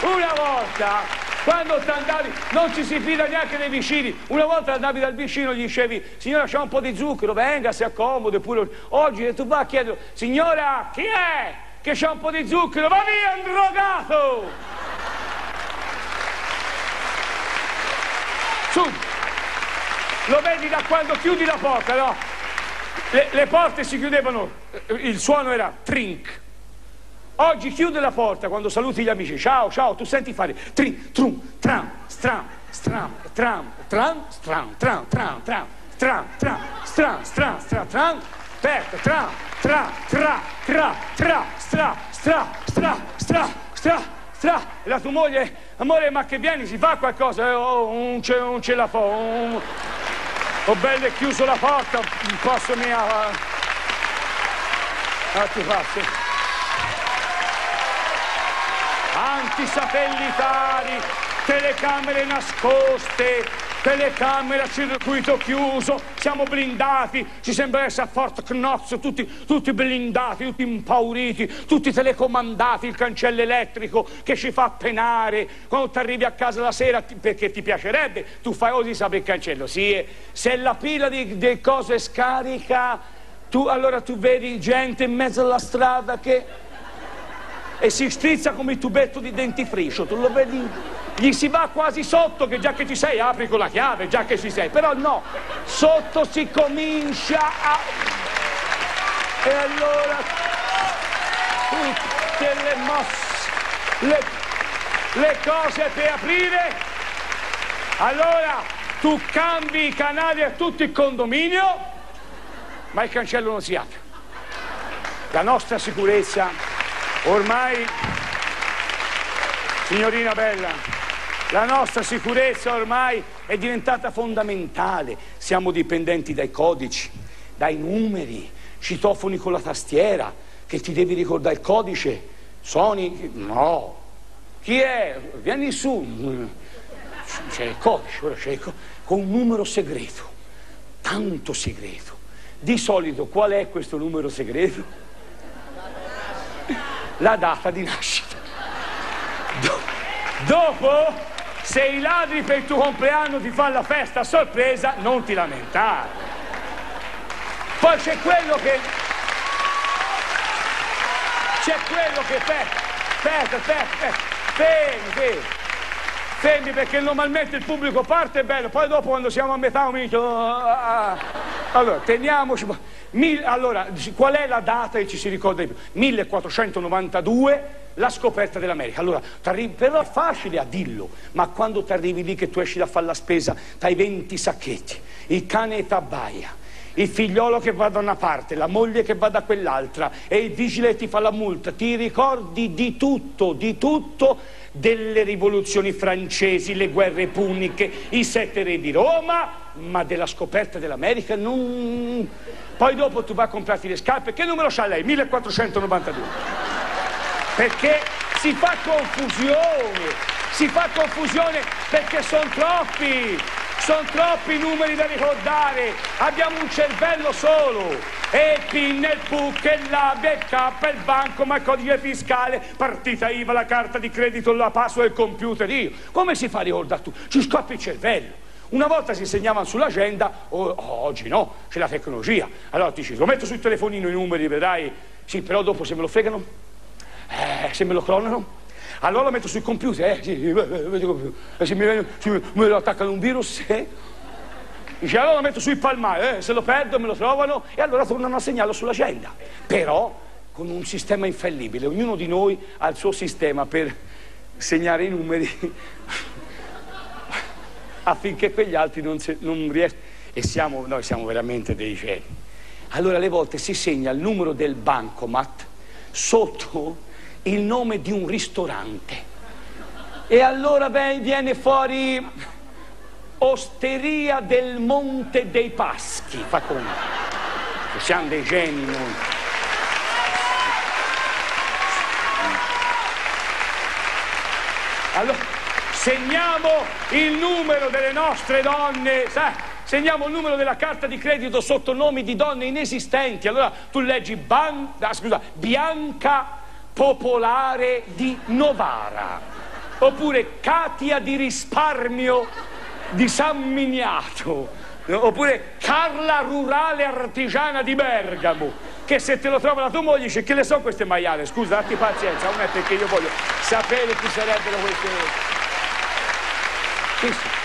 Una volta, quando t'andavi, non ci si fida neanche dei vicini. Una volta andavi dal vicino e gli dicevi: signora, c'è un po' di zucchero, venga, si accomodi. Pure oggi tu vai a chiedere: signora, chi è che c'ha un po' di zucchero? Va via, drogato! Su, lo vedi da quando chiudi la porta, no? Le porte si chiudevano, il suono era trink. Oggi chiude la porta quando saluti gli amici: ciao, ciao, tu senti fare trin, trum, tram, stram, stram, tram, tram, stram, tram, tram, tram, tram, tram, stram, stram, stram, tram, aspetta, tram, tra, tra, tra, tra, stra, stra, stra, stra, stra, stra. E la tua moglie: amore, ma che vieni, si fa qualcosa? Oh, non ce la fa, ho belle chiuso la porta, non posso mia. Ti faccio. Antisatellitari, telecamere nascoste, telecamere a circuito chiuso, siamo blindati, ci sembra essere a Fort Knox, tutti blindati, tutti impauriti, tutti telecomandati, il cancello elettrico che ci fa penare, quando ti arrivi a casa la sera, perché ti piacerebbe, tu fai così, sapere il cancello, sì, se la pila di cose scarica, allora tu vedi gente in mezzo alla strada che... e si strizza come il tubetto di dentifricio, tu lo vedi? Gli si va quasi sotto, che già che ci sei apri con la chiave, già che ci sei, però no, sotto si comincia a... e allora tutte le mosse, le cose per aprire, allora tu cambi i canali a tutto il condominio, ma il cancello non si apre. La nostra sicurezza... ormai, signorina bella, la nostra sicurezza ormai è diventata fondamentale. Siamo dipendenti dai codici, dai numeri, citofoni con la tastiera, che ti devi ricordare il codice. Suoni, no. Chi è? Vieni su. C'è il codice, ora c'è con un numero segreto, tanto segreto. Di solito qual è questo numero segreto? La data di nascita. Dopo, se i ladri per il tuo compleanno ti fanno la festa a sorpresa, non ti lamentare. Poi c'è quello che... fermi, perché normalmente il pubblico parte è bello, poi dopo quando siamo a metà allora, teniamoci... Allora, qual è la data che ci si ricorda di più? 1492, la scoperta dell'America. Allora, però è facile a dirlo, ma quando ti arrivi lì che tu esci da fare la spesa, t'hai 20 sacchetti, il cane che t'abbaia, il figliolo che va da una parte, la moglie che va da quell'altra e il vigile ti fa la multa, ti ricordi di tutto, delle rivoluzioni francesi, le guerre puniche, i 7 re di Roma, ma della scoperta dell'America non... Poi dopo tu vai a comprarti le scarpe, che numero c'ha lei? 1492. Perché si fa confusione perché sono troppi numeri da ricordare, abbiamo un cervello solo, e il PIN, il PUC, il LAB, il K, il banco, ma il codice fiscale, partita IVA, la carta di credito, la password, il computer, come si fa a ricordare tu? Ci scoppi il cervello. Una volta si insegnavano sull'agenda, oggi no, c'è la tecnologia. Allora ti dici, lo metto sul telefonino i numeri, vedrai, sì, però dopo se me lo fregano, se me lo clonano, allora lo metto sul computer, se me lo attaccano un virus, dice, allora lo metto sui palmari, se lo perdo me lo trovano e allora tornano a segnarlo sull'agenda. Però con un sistema infallibile, ognuno di noi ha il suo sistema per segnare i numeri affinché quegli altri non riescano, e noi siamo veramente dei geni. Allora alle volte si segna il numero del bancomat sotto il nome di un ristorante e allora viene fuori Osteria del Monte dei Paschi, fa conto, siamo dei geni noi. Allora segniamo il numero delle nostre donne, sai? Segniamo il numero della carta di credito sotto nomi di donne inesistenti. Allora tu leggi Bianca Popolare di Novara. Oppure Katia di Risparmio di San Miniato, oppure Carla Rurale Artigiana di Bergamo, che se te lo trova la tua moglie dice che le so queste maiale, scusa, datti pazienza, non è perché io voglio sapere chi sarebbero queste...